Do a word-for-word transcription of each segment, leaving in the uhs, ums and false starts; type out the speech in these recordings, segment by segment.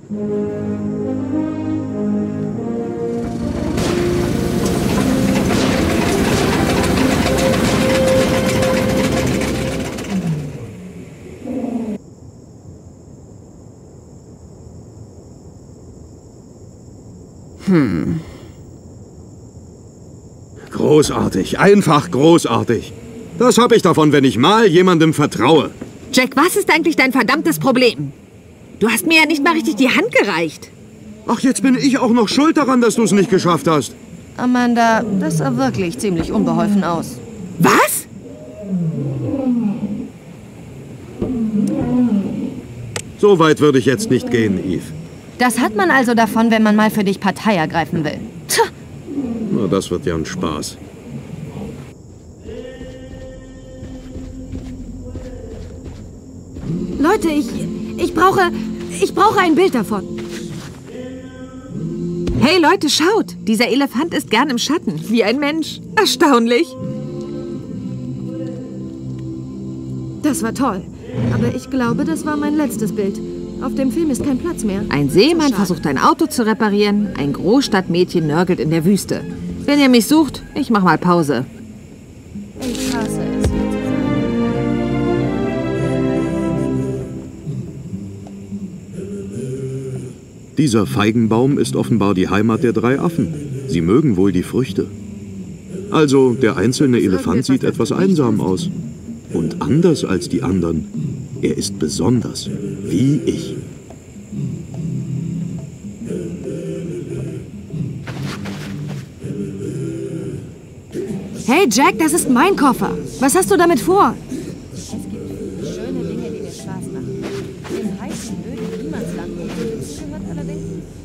Hm. Großartig, einfach großartig. Das habe ich davon, wenn ich mal jemandem vertraue. Jack, was ist eigentlich dein verdammtes Problem? Du hast mir ja nicht mal richtig die Hand gereicht. Ach, jetzt bin ich auch noch schuld daran, dass du es nicht geschafft hast. Amanda, das sah wirklich ziemlich unbeholfen aus. Was? So weit würde ich jetzt nicht gehen, Eve. Das hat man also davon, wenn man mal für dich Partei ergreifen will. Tja. Na, das wird ja ein Spaß. Leute, ich, ich brauche, ich brauche ein Bild davon. Hey Leute, schaut! Dieser Elefant ist gern im Schatten, wie ein Mensch. Erstaunlich. Das war toll. Aber ich glaube, das war mein letztes Bild. Auf dem Film ist kein Platz mehr. Ein Seemann versucht ein Auto zu reparieren, ein Großstadtmädchen nörgelt in der Wüste. Wenn ihr mich sucht, ich mach mal Pause. Ich hasse es. Dieser Feigenbaum ist offenbar die Heimat der drei Affen. Sie mögen wohl die Früchte. Also, der einzelne Elefant sieht etwas einsam aus. Und anders als die anderen. Er ist besonders, wie ich. Hey Jack, das ist mein Koffer. Was hast du damit vor? Es gibt schöne Dinge, die mir Spaß machen. Im heißen, blöden Niemandsland, wo es gehört allerdings.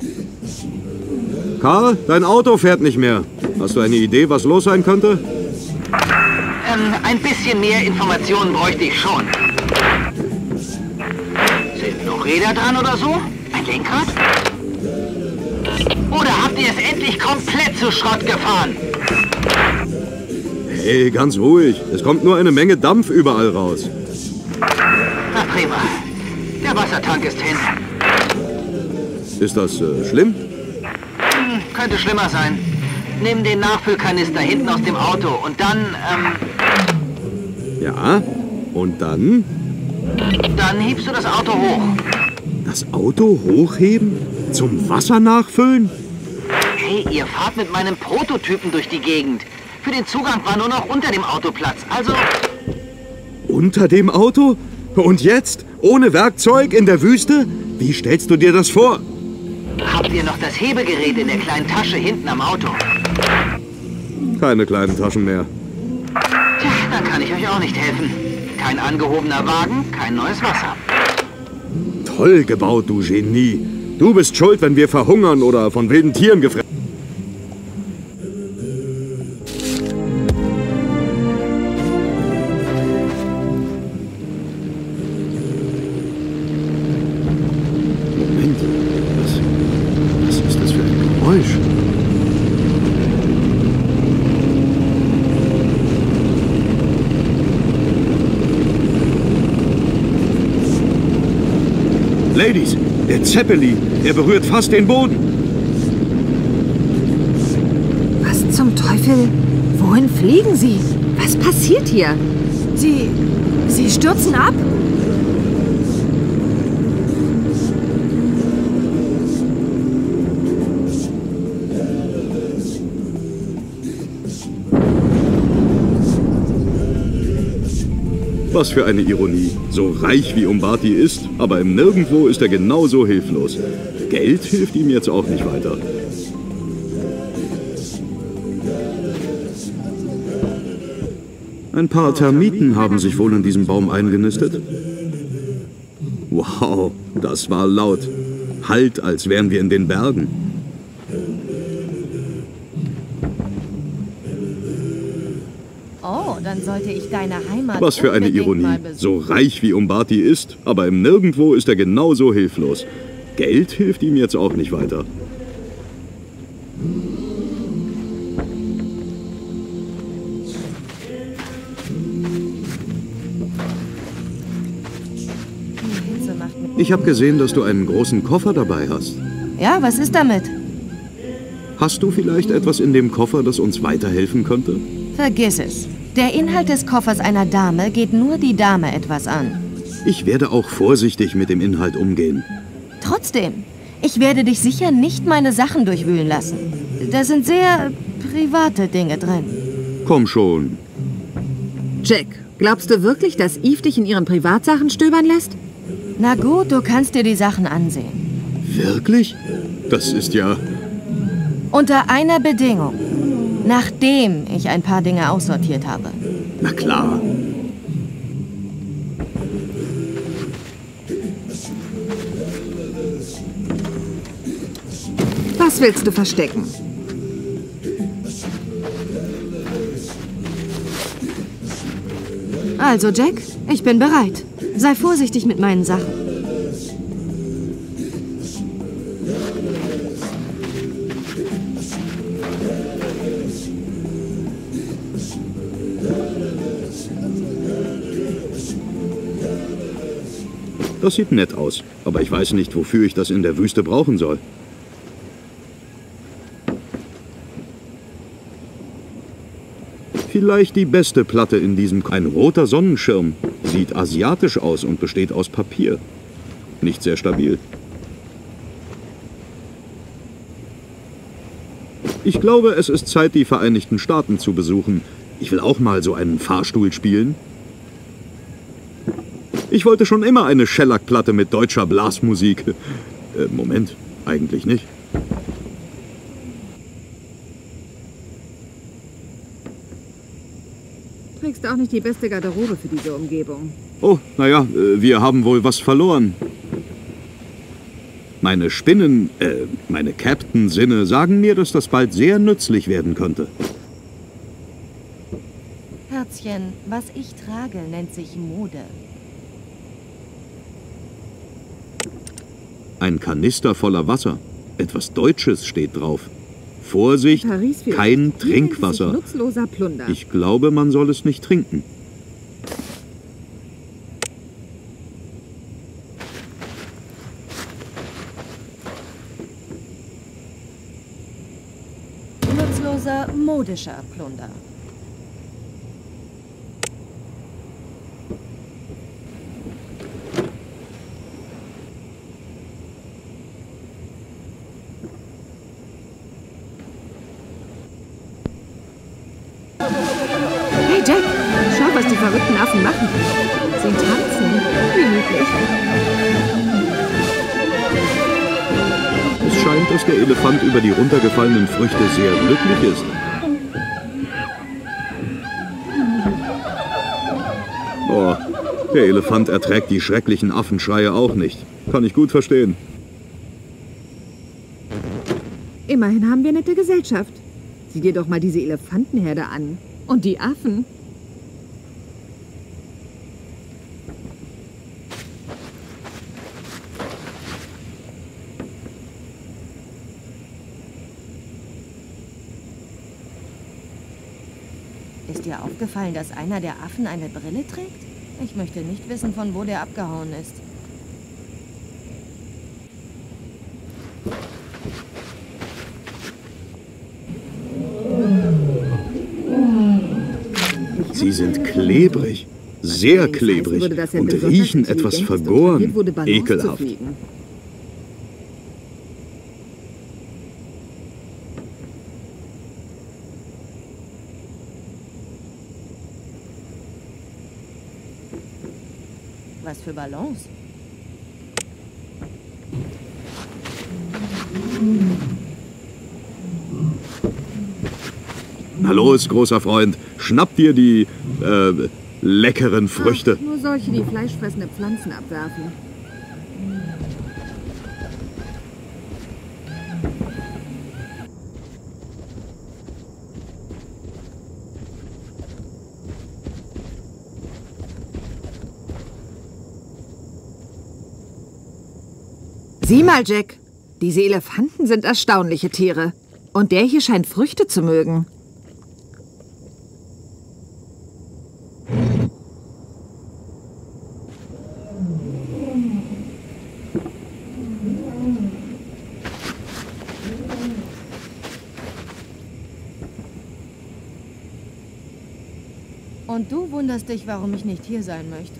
Karl, dein Auto fährt nicht mehr. Hast du eine Idee, was los sein könnte? Ähm, ein bisschen mehr Informationen bräuchte ich schon. Sind noch Räder dran oder so? Ein Lenkrad? Oder habt ihr es endlich komplett zu Schrott gefahren? Hey, ganz ruhig. Es kommt nur eine Menge Dampf überall raus. Na prima. Der Wassertank ist hin. Ist das äh, schlimm? Hm, könnte schlimmer sein. Nimm den Nachfüllkanister hinten aus dem Auto und dann, ähm... Ja, und dann? Dann hebst du das Auto hoch. Das Auto hochheben? Zum Wasser nachfüllen? Hey, ihr fahrt mit meinem Prototypen durch die Gegend. Für den Zugang war nur noch unter dem Auto Platz, also... Unter dem Auto? Und jetzt? Ohne Werkzeug in der Wüste? Wie stellst du dir das vor? Habt ihr noch das Hebegerät in der kleinen Tasche hinten am Auto? Keine kleinen Taschen mehr. Tja, dann kann ich euch auch nicht helfen. Kein angehobener Wagen, kein neues Wasser. Toll gebaut, du Genie. Du bist schuld, wenn wir verhungern oder von wilden Tieren gefressen. Moment, was, was ist das für ein Geräusch? Ladies, der Zeppelin, der berührt fast den Boden. Was zum Teufel? Wohin fliegen sie? Was passiert hier? Sie, sie stürzen ab? Was für eine Ironie. So reich wie Umberti ist, aber im Nirgendwo ist er genauso hilflos. Geld hilft ihm jetzt auch nicht weiter. Ein paar Termiten haben sich wohl in diesem Baum eingenistet. Wow, das war laut. Halt, als wären wir in den Bergen. Oh, dann sollte ich deine Heimat Was für eine unbedingt Ironie. mal besuchen. So reich wie Umberti ist, aber im Nirgendwo ist er genauso hilflos. Geld hilft ihm jetzt auch nicht weiter. Die Hitze macht mit Ich habe gesehen, dass du einen großen Koffer dabei hast. Ja, was ist damit? Hast du vielleicht etwas in dem Koffer, das uns weiterhelfen könnte? Vergiss es. Der Inhalt des Koffers einer Dame geht nur die Dame etwas an. Ich werde auch vorsichtig mit dem Inhalt umgehen. Trotzdem, ich werde dich sicher nicht meine Sachen durchwühlen lassen. Da sind sehr private Dinge drin. Komm schon. Jack, glaubst du wirklich, dass Eve dich in ihren Privatsachen stöbern lässt? Na gut, du kannst dir die Sachen ansehen. Wirklich? Das ist ja... Unter einer Bedingung. Nachdem ich ein paar Dinge aussortiert habe. Na klar. Was willst du verstecken? Also, Jack, ich bin bereit. Sei vorsichtig mit meinen Sachen. Das sieht nett aus, aber ich weiß nicht, wofür ich das in der Wüste brauchen soll. Vielleicht die beste Platte in diesem... Ein roter Sonnenschirm. Sieht asiatisch aus und besteht aus Papier. Nicht sehr stabil. Ich glaube, es ist Zeit, die Vereinigten Staaten zu besuchen. Ich will auch mal so einen Fahrstuhl spielen. Ich wollte schon immer eine Shellac-Platte mit deutscher Blasmusik. Äh, Moment, eigentlich nicht. Trägst auch nicht die beste Garderobe für diese Umgebung. Oh, naja, äh, wir haben wohl was verloren. Meine Spinnen, äh, meine Captain-Sinne sagen mir, dass das bald sehr nützlich werden könnte. Herzchen, was ich trage, nennt sich Mode. Ein Kanister voller Wasser. Etwas Deutsches steht drauf. Vorsicht, Paris für kein Hier nennt es sich Trinkwasser. nutzloser Plunder. Ich glaube, man soll es nicht trinken. Nutzloser, modischer Plunder. Hey Jack, schau, was die verrückten Affen machen. Sie tanzen. Wie niedlich. Es scheint, dass der Elefant über die runtergefallenen Früchte sehr glücklich ist. Oh, der Elefant erträgt die schrecklichen Affenschreie auch nicht. Kann ich gut verstehen. Immerhin haben wir nette Gesellschaft. Sieh dir doch mal diese Elefantenherde an. Und die Affen. Ist dir aufgefallen, dass einer der Affen eine Brille trägt? Ich möchte nicht wissen, von wo der abgehauen ist. Sie sind klebrig. Sehr klebrig. Und riechen etwas vergoren. Ekelhaft. Was für Ballons? Na los, großer Freund. Schnapp dir die, äh, leckeren Früchte. Ach, nur solche, die fleischfressende Pflanzen abwerfen. Sieh mal, Jack. Diese Elefanten sind erstaunliche Tiere. Und der hier scheint Früchte zu mögen. Und du wunderst dich, warum ich nicht hier sein möchte.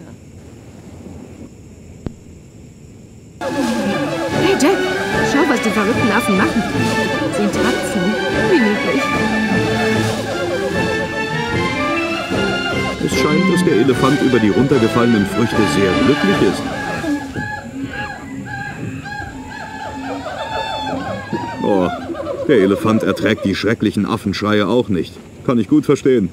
Hey Jack, schau, was die verrückten Affen machen. Sie tanzen. Wie niedlich. Es scheint, dass der Elefant über die runtergefallenen Früchte sehr glücklich ist. Oh, der Elefant erträgt die schrecklichen Affenschreie auch nicht. Kann ich gut verstehen.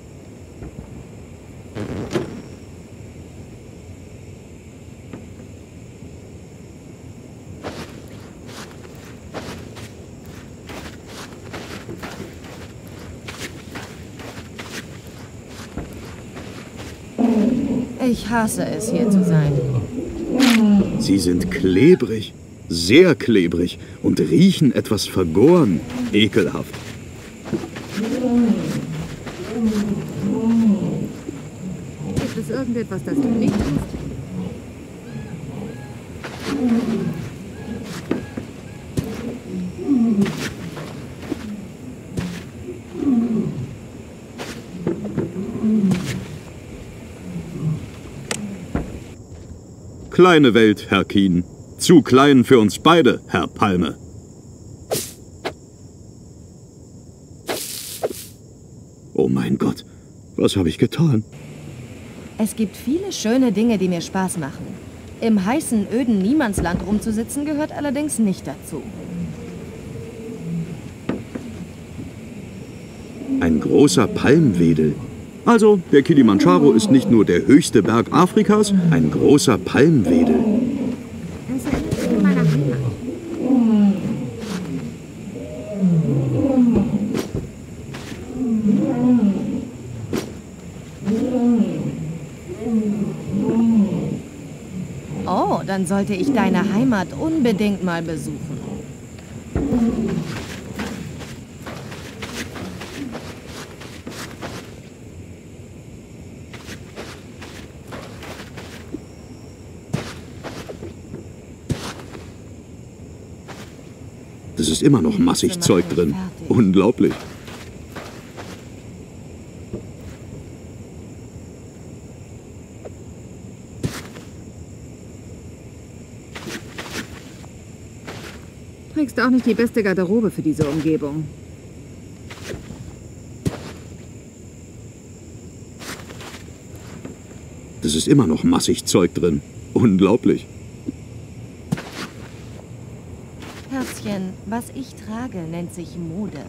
Ich hasse es, hier zu sein. Sie sind klebrig, sehr klebrig und riechen etwas vergoren. Ekelhaft. Gibt es irgendetwas, das du nicht tust? Kleine Welt, Herr Keen. Zu klein für uns beide, Herr Palme. Oh mein Gott, was habe ich getan? Es gibt viele schöne Dinge, die mir Spaß machen. Im heißen, öden Niemandsland rumzusitzen gehört allerdings nicht dazu. Ein großer Palmwedel. Also, der Kilimanjaro ist nicht nur der höchste Berg Afrikas, ein großer Palmwedel. Das erinnert mich an meine Heimat. Oh, dann sollte ich deine Heimat unbedingt mal besuchen. Es ist immer noch massig Zeug drin. Unglaublich. Trägst auch nicht die beste Garderobe für diese Umgebung. Es ist immer noch massig Zeug drin. Unglaublich. Herzchen, was ich trage, nennt sich Mode.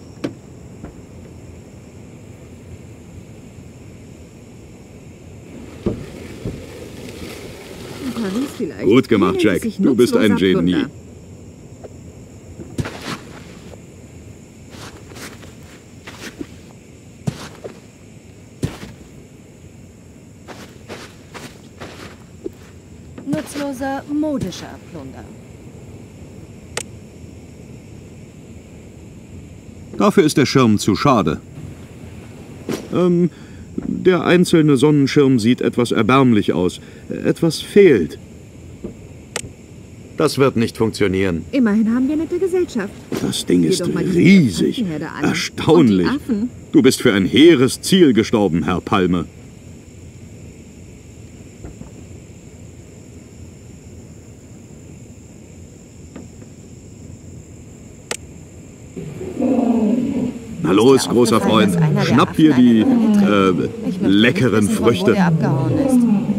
In Paris vielleicht. Gut gemacht, Hier Jack. nennt es sich Du bist ein nutzloser Genie. Plunder. Nutzloser, modischer Plunder. Dafür ist der Schirm zu schade. Ähm, der einzelne Sonnenschirm sieht etwas erbärmlich aus. Etwas fehlt. Das wird nicht funktionieren. Immerhin haben wir nette Gesellschaft. Das Ding Sieh ist doch mal diese riesig. Elefantenherde an. Erstaunlich. Und die Affen. Du bist für ein hehres Ziel gestorben, Herr Palme. Na los, großer Freund, schnapp dir die äh, leckeren wissen, Früchte. Wo der abgehauen ist.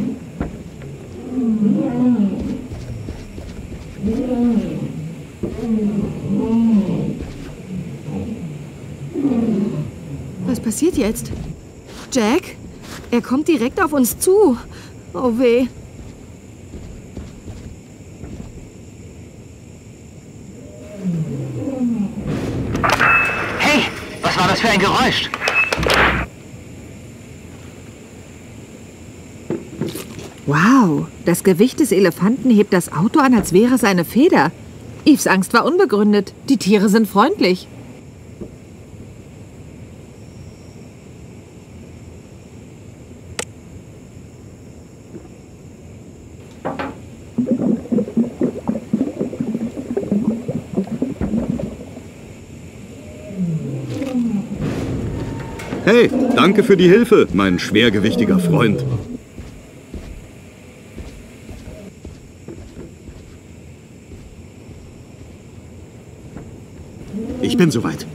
Was passiert jetzt? Jack? Er kommt direkt auf uns zu. Oh weh. Hey, was war das für ein Geräusch? Wow, das Gewicht des Elefanten hebt das Auto an, als wäre es eine Feder. Yves Angst war unbegründet. Die Tiere sind freundlich. Hey, danke für die Hilfe, mein schwergewichtiger Freund. Ich bin soweit.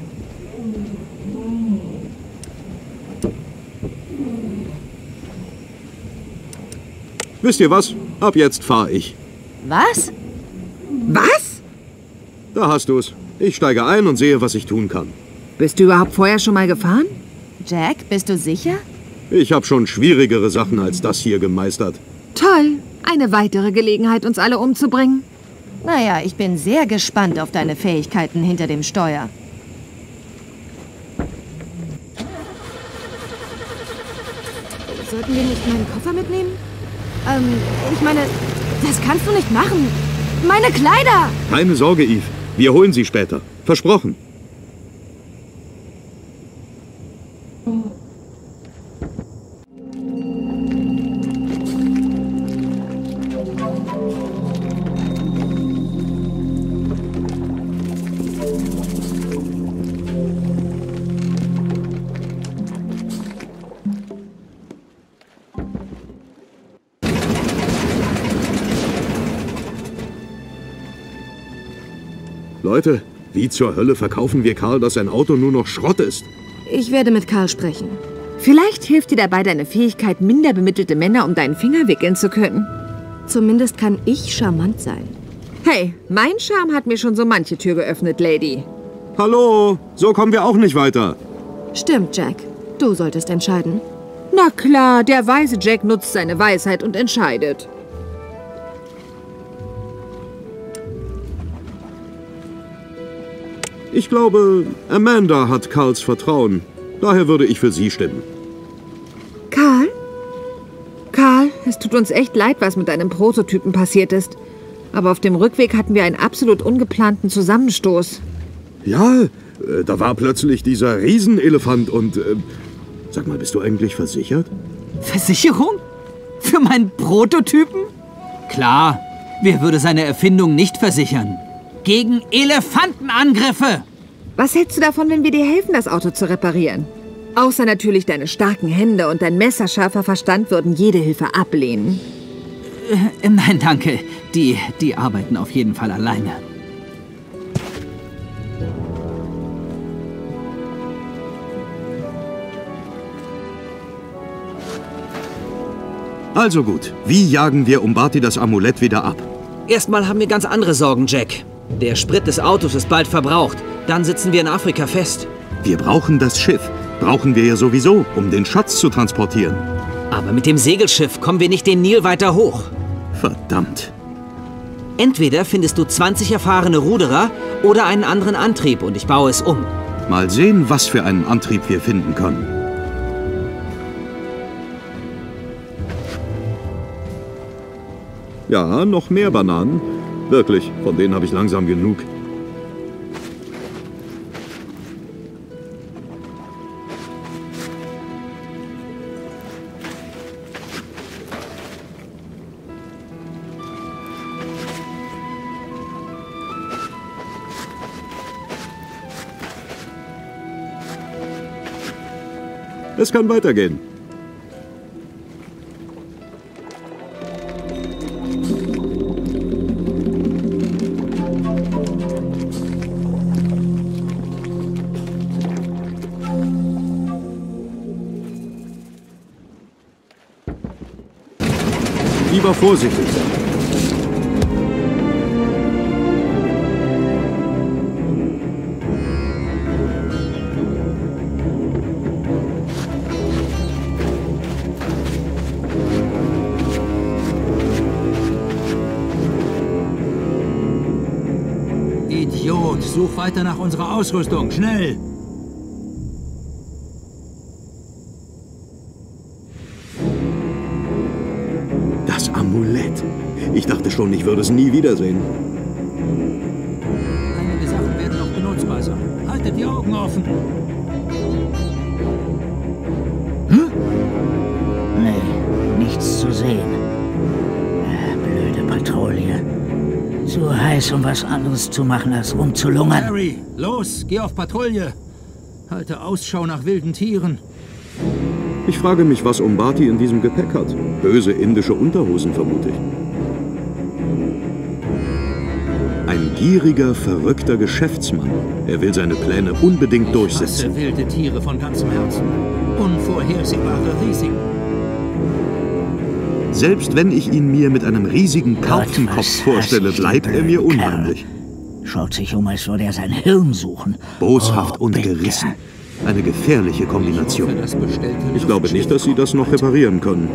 Wisst ihr was? Ab jetzt fahre ich. Was? Was? Da hast du's. Ich steige ein und sehe, was ich tun kann. Bist du überhaupt vorher schon mal gefahren? Jack, bist du sicher? Ich habe schon schwierigere Sachen als das hier gemeistert. Toll. Eine weitere Gelegenheit, uns alle umzubringen. Naja, ich bin sehr gespannt auf deine Fähigkeiten hinter dem Steuer. Sollten wir nicht meinen Koffer mitnehmen? Ähm, ich meine, das kannst du nicht machen. Meine Kleider! Keine Sorge, Eve. Wir holen sie später. Versprochen. Leute, wie zur Hölle verkaufen wir Karl, dass sein Auto nur noch Schrott ist? Ich werde mit Karl sprechen. Vielleicht hilft dir dabei deine Fähigkeit, minder bemittelte Männer um deinen Finger wickeln zu können. Zumindest kann ich charmant sein. Hey, mein Charme hat mir schon so manche Tür geöffnet, Lady. Hallo, so kommen wir auch nicht weiter. Stimmt, Jack. Du solltest entscheiden. Na klar, der weise Jack nutzt seine Weisheit und entscheidet. Ich glaube, Amanda hat Karls Vertrauen. Daher würde ich für sie stimmen. Karl? Karl, es tut uns echt leid, was mit deinem Prototypen passiert ist. Aber auf dem Rückweg hatten wir einen absolut ungeplanten Zusammenstoß. Ja, äh, da war plötzlich dieser Riesenelefant und... Äh, sag mal, bist du eigentlich versichert? Versicherung? Für meinen Prototypen? Klar, wer würde seine Erfindung nicht versichern? Gegen Elefantenangriffe! Was hältst du davon, wenn wir dir helfen, das Auto zu reparieren? Außer natürlich deine starken Hände und dein messerscharfer Verstand würden jede Hilfe ablehnen. Äh, nein, danke. Die, die arbeiten auf jeden Fall alleine. Also gut, wie jagen wir Umbati das Amulett wieder ab? Erstmal haben wir ganz andere Sorgen, Jack. Der Sprit des Autos ist bald verbraucht. Dann sitzen wir in Afrika fest. Wir brauchen das Schiff. Brauchen wir ja sowieso, um den Schatz zu transportieren. Aber mit dem Segelschiff kommen wir nicht den Nil weiter hoch. Verdammt. Entweder findest du zwanzig erfahrene Ruderer oder einen anderen Antrieb und ich baue es um. Mal sehen, was für einen Antrieb wir finden können. Ja, noch mehr Bananen. Wirklich, von denen habe ich langsam genug. Es kann weitergehen. Lieber vorsichtig sein. Idiot, such weiter nach unserer Ausrüstung, schnell! Das Amulett. Ich dachte schon, ich würde es nie wiedersehen. Einige Sachen werden noch benutzbar sein. Haltet die Augen offen. Hm? Nee, nichts zu sehen. Äh, blöde Patrouille. Zu heiß, um was anderes zu machen, als rumzulungern. Harry, los, geh auf Patrouille. Halte Ausschau nach wilden Tieren. Ich frage mich, was Umbati in diesem Gepäck hat. Böse indische Unterhosen, vermute ich. Ein gieriger, verrückter Geschäftsmann. Er will seine Pläne unbedingt durchsetzen. Ich hasse wilde Tiere von ganzem Herzen. Unvorhersehbare Risiken. Selbst wenn ich ihn mir mit einem riesigen Karpfenkopf vorstelle, bleibt er mir unheimlich. Schaut sich um, als würde er sein Hirn suchen. Boshaft oh, und bitte. gerissen. Eine gefährliche Kombination. Ich, hoffe, das ich glaube nicht, dass Sie das noch reparieren können.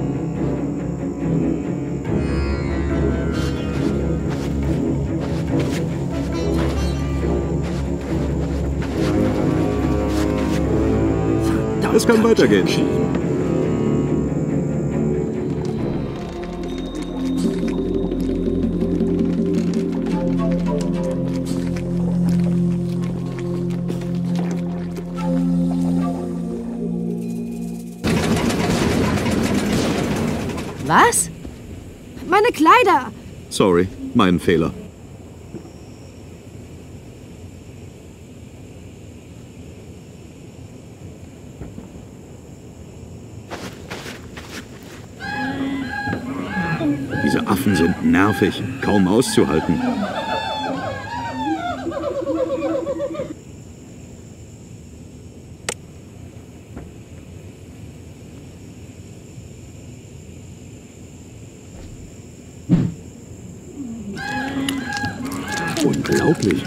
Es kann weitergehen. Was? Meine Kleider! Sorry, mein Fehler. Diese Affen sind nervig, kaum auszuhalten. Unglaublich.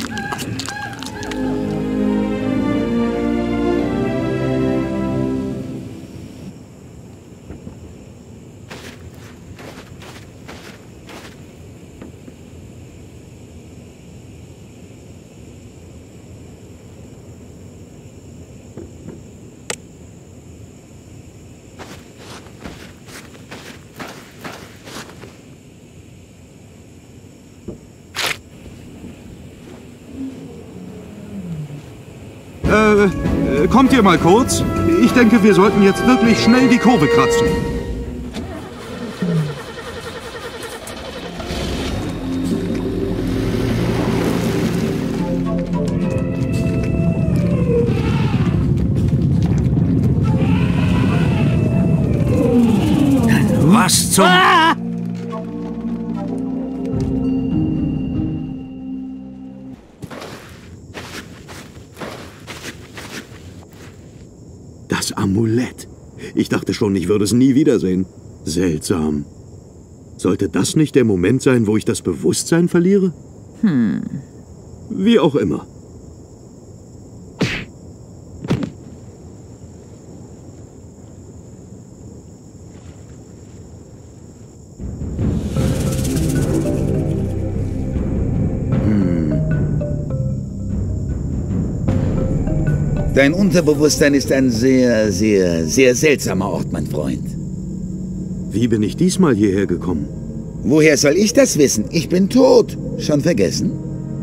Äh, kommt ihr mal kurz? Ich denke, wir sollten jetzt wirklich schnell die Kurve kratzen. Was zum... Ah! Das Amulett. Ich dachte schon, ich würde es nie wiedersehen. Seltsam. Sollte das nicht der Moment sein, wo ich das Bewusstsein verliere? Hm. Wie auch immer. Dein Unterbewusstsein ist ein sehr, sehr, sehr seltsamer Ort, mein Freund. Wie bin ich diesmal hierher gekommen? Woher soll ich das wissen? Ich bin tot. Schon vergessen?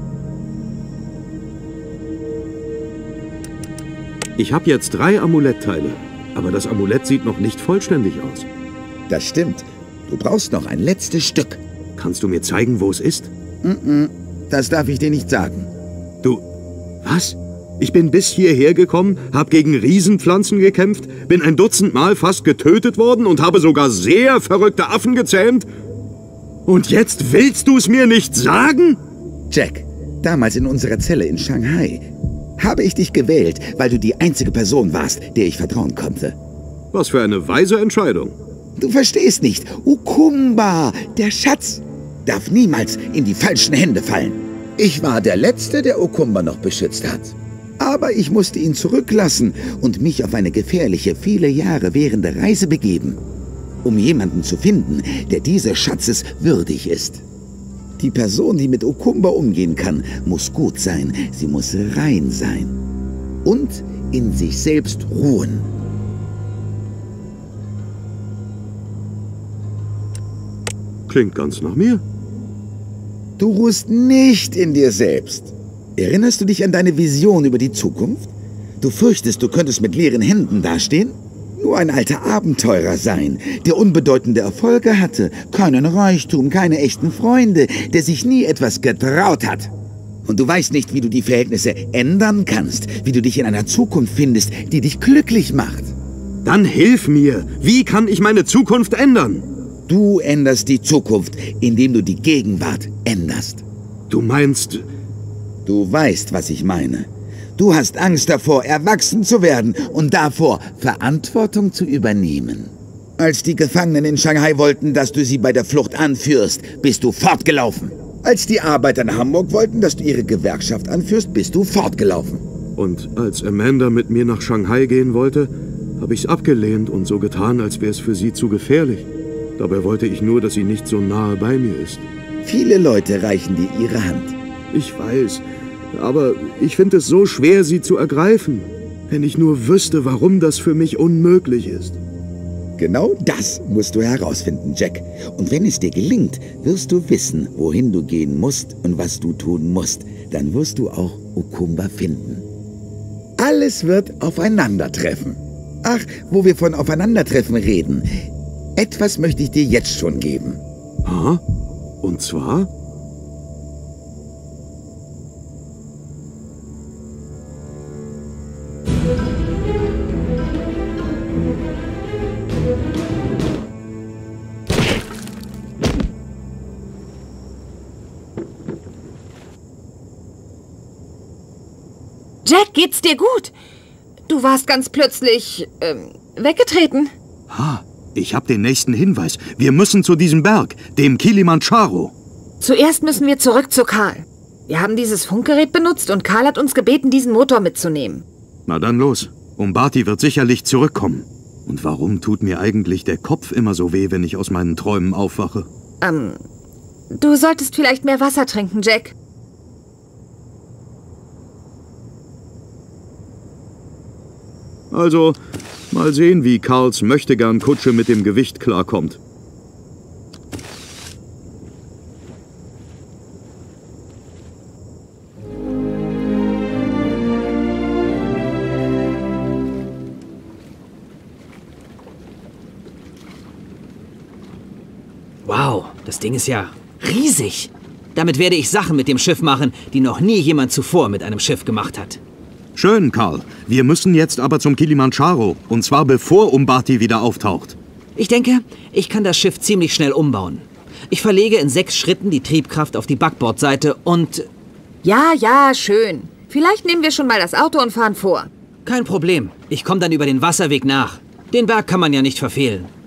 Ich habe jetzt drei Amulettteile, aber das Amulett sieht noch nicht vollständig aus. Das stimmt. Du brauchst noch ein letztes Stück. Kannst du mir zeigen, wo es ist? Mm-mm. Das darf ich dir nicht sagen. Du... Was? Ich bin bis hierher gekommen, habe gegen Riesenpflanzen gekämpft, bin ein Dutzend Mal fast getötet worden und habe sogar sehr verrückte Affen gezähmt. Und jetzt willst du es mir nicht sagen? Jack, damals in unserer Zelle in Shanghai habe ich dich gewählt, weil du die einzige Person warst, der ich vertrauen konnte. Was für eine weise Entscheidung. Du verstehst nicht. Ukumba, der Schatz, darf niemals in die falschen Hände fallen. Ich war der Letzte, der Ukumba noch beschützt hat. Aber ich musste ihn zurücklassen und mich auf eine gefährliche, viele Jahre währende Reise begeben, um jemanden zu finden, der dieses Schatzes würdig ist. Die Person, die mit Ukumba umgehen kann, muss gut sein, sie muss rein sein und in sich selbst ruhen. Klingt ganz nach mir. Du ruhst nicht in dir selbst. Erinnerst du dich an deine Vision über die Zukunft? Du fürchtest, du könntest mit leeren Händen dastehen? Nur ein alter Abenteurer sein, der unbedeutende Erfolge hatte, keinen Reichtum, keine echten Freunde, der sich nie etwas getraut hat. Und du weißt nicht, wie du die Verhältnisse ändern kannst, wie du dich in einer Zukunft findest, die dich glücklich macht. Dann hilf mir. Wie kann ich meine Zukunft ändern? Du änderst die Zukunft, indem du die Gegenwart änderst. Du meinst... Du weißt, was ich meine. Du hast Angst davor, erwachsen zu werden und davor, Verantwortung zu übernehmen. Als die Gefangenen in Shanghai wollten, dass du sie bei der Flucht anführst, bist du fortgelaufen. Als die Arbeiter in Hamburg wollten, dass du ihre Gewerkschaft anführst, bist du fortgelaufen. Und als Amanda mit mir nach Shanghai gehen wollte, habe ich's abgelehnt und so getan, als wäre es für sie zu gefährlich. Dabei wollte ich nur, dass sie nicht so nahe bei mir ist. Viele Leute reichen dir ihre Hand. Ich weiß, aber ich finde es so schwer, sie zu ergreifen. Wenn ich nur wüsste, warum das für mich unmöglich ist. Genau das musst du herausfinden, Jack. Und wenn es dir gelingt, wirst du wissen, wohin du gehen musst und was du tun musst. Dann wirst du auch Okumba finden. Alles wird aufeinandertreffen. Ach, wo wir von Aufeinandertreffen reden. Etwas möchte ich dir jetzt schon geben. Ha? Und zwar? Jack, geht's dir gut? Du warst ganz plötzlich ähm, weggetreten. Ha, ich habe den nächsten Hinweis. Wir müssen zu diesem Berg, dem Kilimandscharo. Zuerst müssen wir zurück zu Karl. Wir haben dieses Funkgerät benutzt und Karl hat uns gebeten, diesen Motor mitzunehmen. Na dann los. Umbati wird sicherlich zurückkommen. Und warum tut mir eigentlich der Kopf immer so weh, wenn ich aus meinen Träumen aufwache? Ähm, du solltest vielleicht mehr Wasser trinken, Jack. Also, mal sehen, wie Karls Möchtegern-Kutsche mit dem Gewicht klarkommt. Wow, das Ding ist ja riesig. Damit werde ich Sachen mit dem Schiff machen, die noch nie jemand zuvor mit einem Schiff gemacht hat. Schön, Karl. Wir müssen jetzt aber zum Kilimandscharo. Und zwar bevor Umbati wieder auftaucht. Ich denke, ich kann das Schiff ziemlich schnell umbauen. Ich verlege in sechs Schritten die Triebkraft auf die Backbordseite und... Ja, ja, schön. Vielleicht nehmen wir schon mal das Auto und fahren vor. Kein Problem. Ich komme dann über den Wasserweg nach. Den Berg kann man ja nicht verfehlen.